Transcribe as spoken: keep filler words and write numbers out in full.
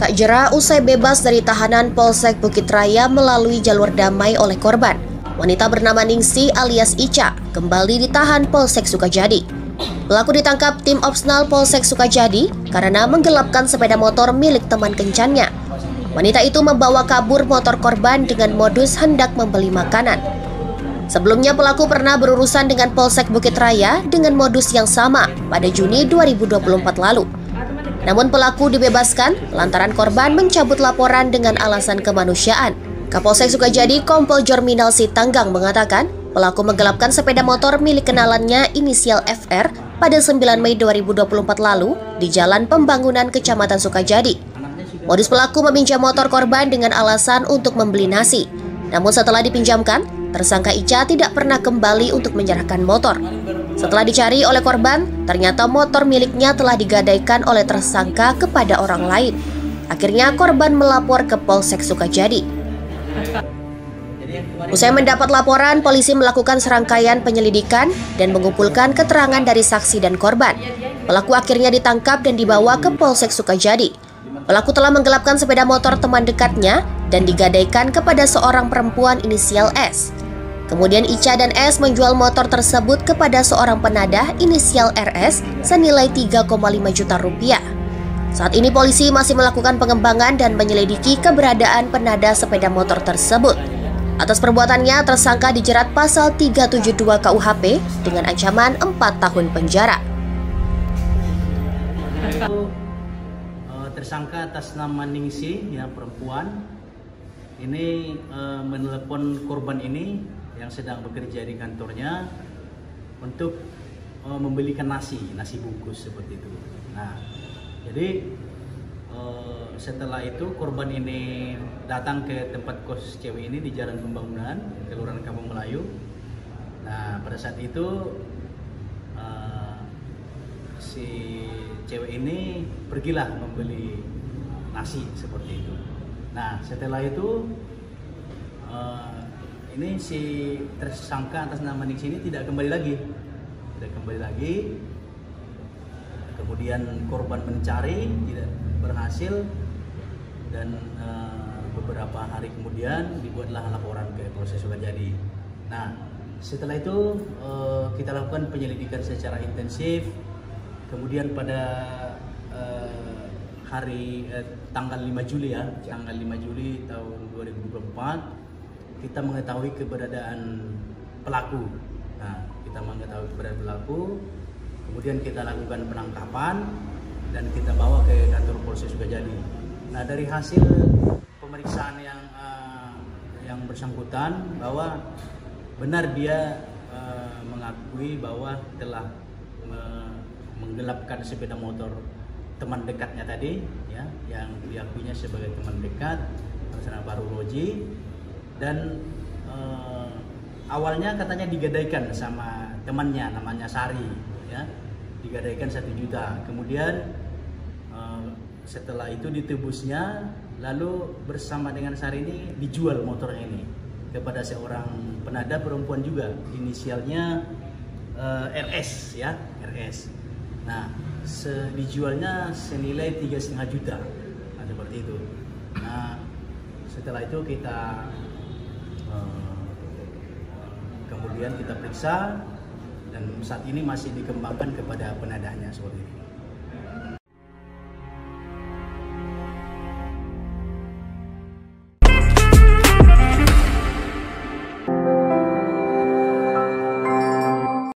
Tak jera usai bebas dari tahanan Polsek Bukit Raya melalui jalur damai oleh korban, wanita bernama Ningsi alias Ica kembali ditahan Polsek Sukajadi. Pelaku ditangkap tim Opsnal Polsek Sukajadi karena menggelapkan sepeda motor milik teman kencannya. Wanita itu membawa kabur motor korban dengan modus hendak membeli makanan. Sebelumnya pelaku pernah berurusan dengan Polsek Bukit Raya dengan modus yang sama pada Juni dua ribu dua puluh empat lalu. Namun pelaku dibebaskan lantaran korban mencabut laporan dengan alasan kemanusiaan. Kapolsek Sukajadi Kompol Jorminal Sitanggang mengatakan pelaku menggelapkan sepeda motor milik kenalannya inisial F R pada sembilan Mei dua ribu dua puluh empat lalu di Jalan Pembangunan Kecamatan Sukajadi. Modus pelaku meminjam motor korban dengan alasan untuk membeli nasi. Namun setelah dipinjamkan, tersangka Ica tidak pernah kembali untuk menyerahkan motor. Setelah dicari oleh korban, ternyata motor miliknya telah digadaikan oleh tersangka kepada orang lain. Akhirnya korban melapor ke Polsek Sukajadi. Usai mendapat laporan, polisi melakukan serangkaian penyelidikan dan mengumpulkan keterangan dari saksi dan korban. Pelaku akhirnya ditangkap dan dibawa ke Polsek Sukajadi. Pelaku telah menggelapkan sepeda motor teman dekatnya dan digadaikan kepada seorang perempuan inisial S. Kemudian Ica dan S menjual motor tersebut kepada seorang penadah inisial R S senilai tiga koma lima juta rupiah. Saat ini polisi masih melakukan pengembangan dan menyelidiki keberadaan penadah sepeda motor tersebut. Atas perbuatannya, tersangka dijerat pasal tiga tujuh dua K U H P dengan ancaman empat tahun penjara. Tersangka atas nama Ningsi, ya perempuan, ini uh, menelepon korban ini yang sedang bekerja di kantornya untuk uh, membelikan nasi, nasi bungkus seperti itu. Nah, jadi uh, setelah itu korban ini datang ke tempat kos cewek ini di Jalan Pembangunan, Kelurahan Kampung Melayu. Nah, pada saat itu uh, si cewek ini pergilah membeli nasi seperti itu. Nah, setelah itu uh, ini si tersangka atas nama Ningsi ini tidak kembali lagi, tidak kembali lagi. Kemudian korban mencari, tidak berhasil, dan uh, beberapa hari kemudian dibuatlah laporan ke Polsek Sukajadi. Nah, setelah itu uh, kita lakukan penyelidikan secara intensif. Kemudian pada uh, hari uh, tanggal lima Juli ya, tanggal lima Juli tahun dua ribu dua puluh empat. Kita mengetahui keberadaan pelaku. Nah, kita mengetahui keberadaan pelaku, kemudian kita lakukan penangkapan dan kita bawa ke kantor Polsek Sukajadi. Nah, dari hasil pemeriksaan yang uh, yang bersangkutan bahwa benar dia uh, mengakui bahwa telah uh, menggelapkan sepeda motor teman dekatnya tadi, ya, yang diakuinya sebagai teman dekat, Rasana Baru Roji. Dan uh, awalnya katanya digadaikan sama temannya namanya Sari, ya, digadaikan satu juta. Kemudian uh, setelah itu ditebusnya, lalu bersama dengan Sari ini dijual motornya ini kepada seorang penadah perempuan juga, inisialnya uh, R S, ya, R S. Nah, se dijualnya senilai tiga setengah juta, nah, seperti itu. Nah, setelah itu kita kemudian kita periksa dan saat ini masih dikembangkan kepada penadahnya seperti itu.